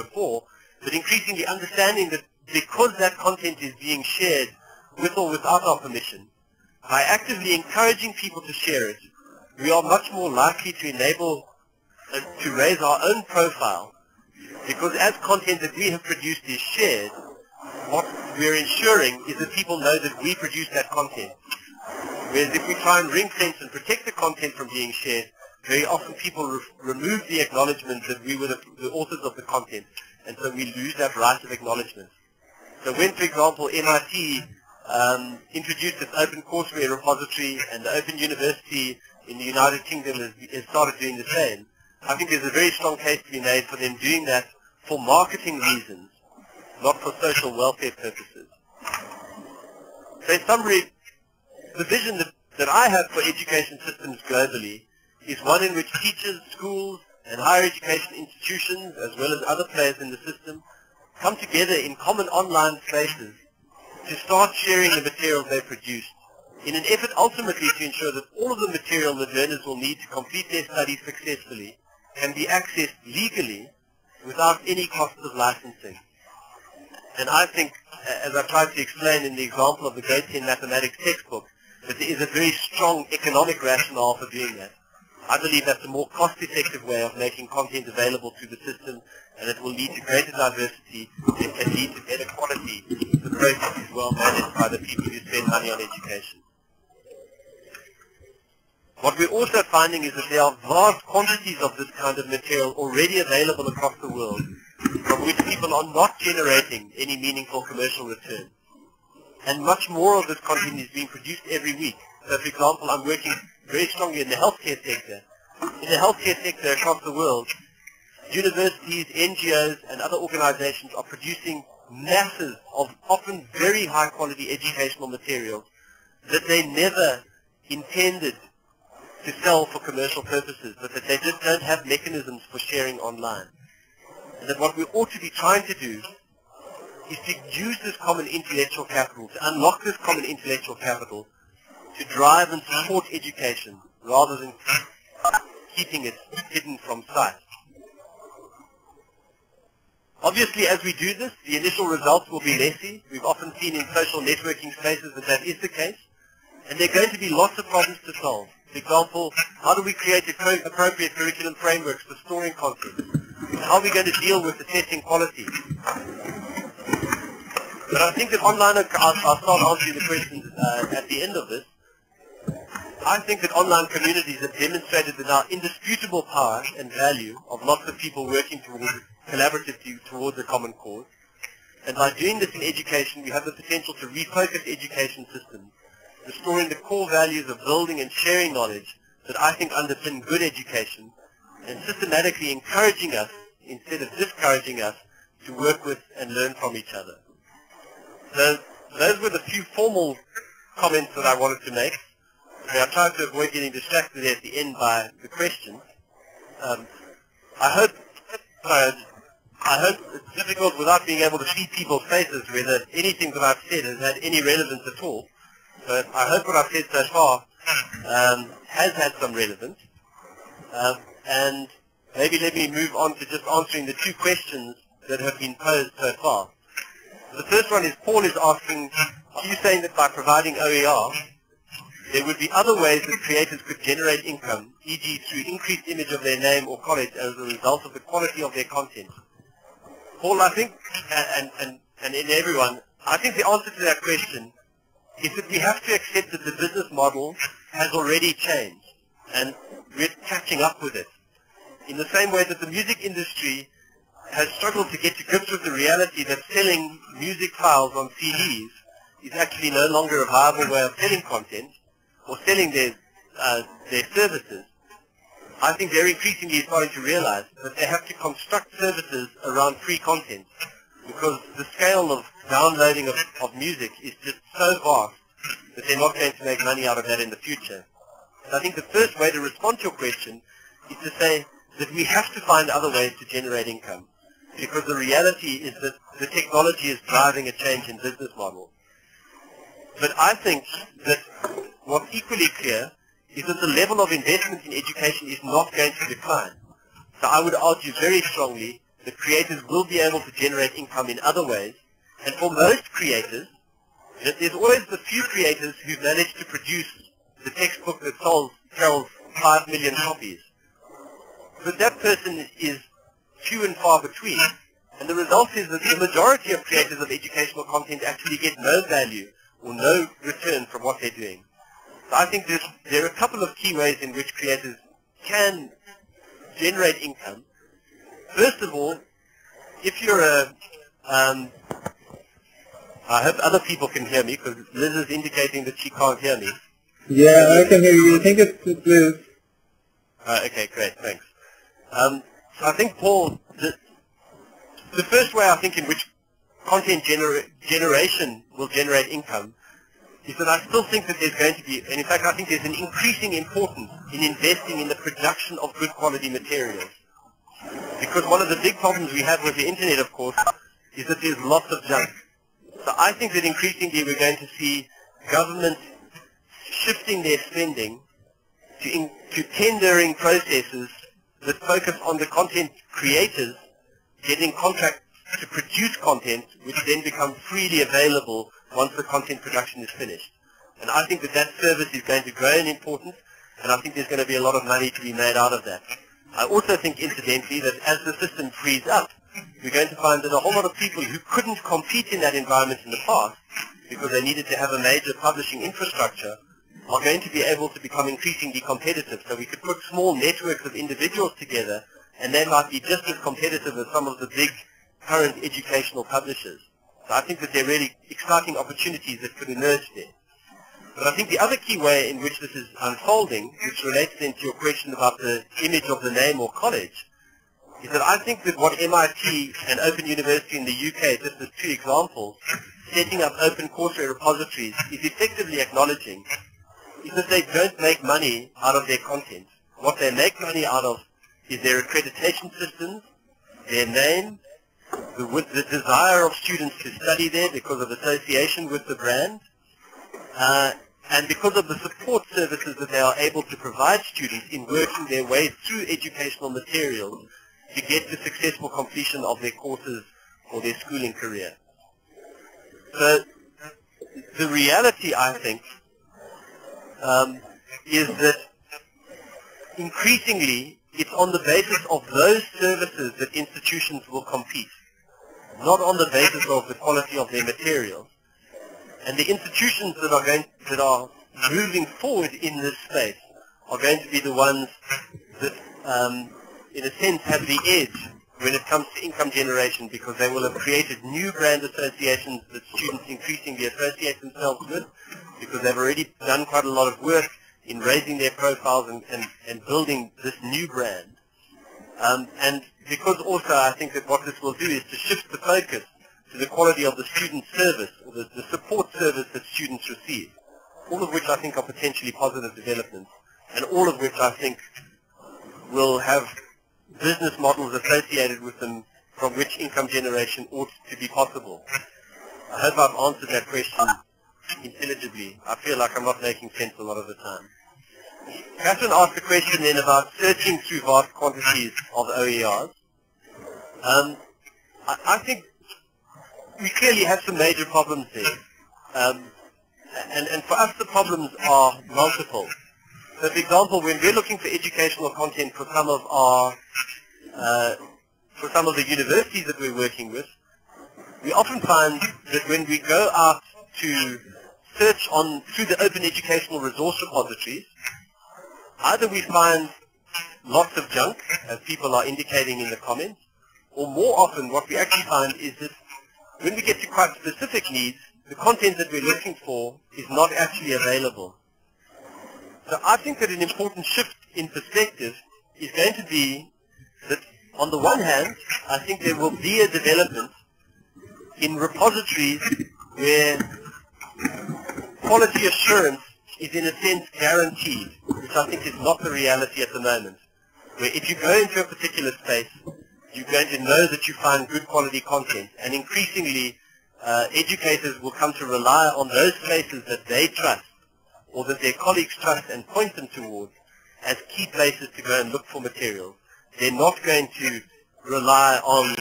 before, but increasingly understanding that because that content is being shared with or without our permission, by actively encouraging people to share it, we are much more likely to enable to raise our own profile, because as content that we have produced is shared, what we're ensuring is that people know that we produce that content. Whereas if we try and ring fence and protect the content from being shared, very often people remove the acknowledgement that we were the authors of the content, and so we lose that right of acknowledgement. So when, for example, MIT introduced its open courseware repository, and the Open University in the United Kingdom has started doing the same, I think there's a very strong case to be made for them doing that for marketing reasons, not for social welfare purposes. So in summary, the vision that I have for education systems globally is one in which teachers, schools, and higher education institutions, as well as other players in the system, come together in common online spaces to start sharing the materials they produce, in an effort ultimately to ensure that all of the material that learners will need to complete their studies successfully can be accessed legally without any cost of licensing. And I think, as I tried to explain in the example of the Grade 10 Mathematics textbook, that there is a very strong economic rationale for doing that. I believe that's a more cost-effective way of making content available to the system, and it will lead to greater diversity and can lead to better quality if the process is well managed by the people who spend money on education. What we're also finding is that there are vast quantities of this kind of material already available across the world, from which people are not generating any meaningful commercial return. And much more of this content is being produced every week. So, for example, I'm working very strongly in the healthcare sector. In the healthcare sector across the world, universities, NGOs, and other organizations are producing masses of often very high-quality educational materials that they never intended to sell for commercial purposes, but that they just don't have mechanisms for sharing online. And that what we ought to be trying to do is to use this common intellectual capital, to unlock this common intellectual capital, to drive and support education, rather than keeping it hidden from sight. Obviously, as we do this, the initial results will be messy. We've often seen in social networking spaces that that is the case. And there are going to be lots of problems to solve. For example, how do we create appropriate curriculum frameworks for storing content? How are we going to deal with assessing quality? But I think that online, I'll start answering the questions at the end of this. I think that online communities have demonstrated the now indisputable power and value of lots of people working collaboratively towards a common cause. And by doing this in education, we have the potential to refocus education systems, restoring the core values of building and sharing knowledge that I think underpin good education, and systematically encouraging us, instead of discouraging us, to work with and learn from each other. So those were the few formal comments that I wanted to make. I tried to avoid getting distracted at the end by the questions. I hope it's difficult without being able to see people's faces whether anything that I've said has had any relevance at all. So I hope what I've said so far has had some relevance. And maybe let me move on to just answering the two questions that have been posed so far. The first one is, Paul is asking, are you saying that by providing OER, there would be other ways that creators could generate income, e.g. through increased image of their name or college as a result of the quality of their content? Paul, I think, and in everyone, I think the answer to that question is that we have to accept that the business model has already changed, and we're catching up with it. In the same way that the music industry has struggled to get to grips with the reality that selling music files on CDs is actually no longer a viable way of selling content or selling their services, I think they're increasingly starting to realize that they have to construct services around free content, because the scale of downloading of music is just so vast that they're not going to make money out of that in the future. So I think the first way to respond to your question is to say that we have to find other ways to generate income, because the reality is that the technology is driving a change in business model. But I think that what's equally clear is that the level of investment in education is not going to decline. So I would argue very strongly the creators will be able to generate income in other ways. And for most creators, there's always the few creators who've managed to produce the textbook that sells 5 million copies. But that person is few and far between. And the result is that the majority of creators of educational content actually get no value or no return from what they're doing. So I think there are a couple of key ways in which creators can generate income. First of all, if you're I hope other people can hear me, because Liz is indicating that she can't hear me. Yeah, I can hear you. I think it's Liz. Okay, great, thanks. So I think, Paul, the first way I think in which content generation will generate income is that I still think that there's going to be, and in fact I think there's an increasing importance in investing in the production of good quality materials. Because one of the big problems we have with the internet, of course, is that there's lots of junk. So I think that increasingly we're going to see governments shifting their spending to tendering processes that focus on the content creators getting contracts to produce content which then becomes freely available once the content production is finished. And I think that service is going to grow in importance, and I think there's going to be a lot of money to be made out of that. I also think, incidentally, that as the system frees up, we're going to find that a whole lot of people who couldn't compete in that environment in the past because they needed to have a major publishing infrastructure are going to be able to become increasingly competitive. So we could put small networks of individuals together, and they might be just as competitive as some of the big current educational publishers. So I think that there are really exciting opportunities that could emerge there. But I think the other key way in which this is unfolding, which relates then to your question about the image of the name or college, is that I think that what MIT and Open University in the UK, just as two examples, setting up open Coursera repositories, is effectively acknowledging is that they don't make money out of their content. What they make money out of is their accreditation systems, their name, the desire of students to study there because of association with the brand, and because of the support services that they are able to provide students in working their way through educational materials to get to successful completion of their courses or their schooling career. So the reality, I think, is that increasingly it's on the basis of those services that institutions will compete, not on the basis of the quality of their materials. And the institutions that are moving forward in this space are going to be the ones that, in a sense, have the edge when it comes to income generation, because they will have created new brand associations that students increasingly associate themselves with, because they've already done quite a lot of work in raising their profiles and building this new brand. And because also I think that what this will do is to shift the focus to the quality of the student service, or the support service that students receive, all of which I think are potentially positive developments, and all of which I think will have business models associated with them from which income generation ought to be possible. I hope I've answered that question intelligibly. I feel like I'm not making sense a lot of the time. Catherine asked a question then about searching through vast quantities of OERs. I think we clearly have some major problems there. And for us the problems are multiple. So for example, when we're looking for educational content for some of the universities that we're working with, we often find that when we go out to search through the open educational resource repositories, either we find lots of junk, as people are indicating in the comments, or more often what we actually find is that when we get to quite specific needs, the content that we're looking for is not actually available. So I think that an important shift in perspective is going to be that, on the one hand, I think there will be a development in repositories where quality assurance is in a sense guaranteed, which I think is not the reality at the moment, where if you go into a particular space, you're going to know that you find good quality content, and increasingly educators will come to rely on those places that they trust or that their colleagues trust and point them towards as key places to go and look for materials. They're not going to rely on